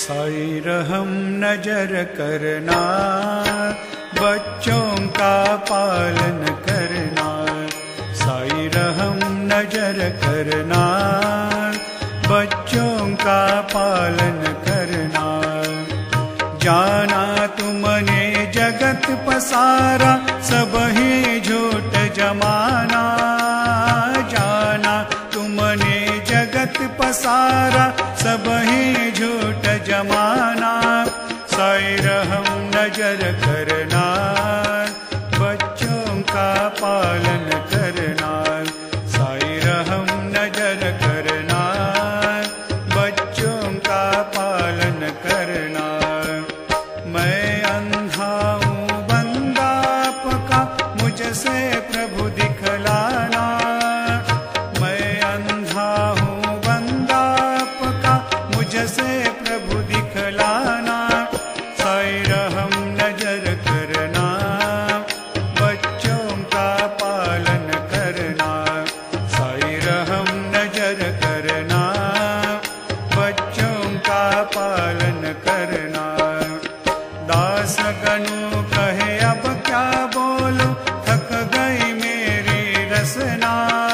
साई रहम नजर करना, बच्चों का पालन करना। साई रहम नजर करना, बच्चों का पालन करना। जाना तुमने जगत पसारा, सब ही झूठ जमाना। जाना तुमने जगत पसारा, सब ही झूठ जमाना। साई रहम नजर करना, बच्चों का पालन करना। साई रहम नजर करना, बच्चों का पालन करना। मैं अंधा हूँ बंदा आपका, मुझसे प्रभु दिखलाना। मैं अंधा हूँ बंदा आपका, मुझसे प्रभु दिखलाना। साई रहम नजर करना, बच्चों का पालन करना। साई रहम नजर करना, बच्चों का पालन करना। दास गनु कहे अब क्या बोलूं, थक गई मेरी रसना।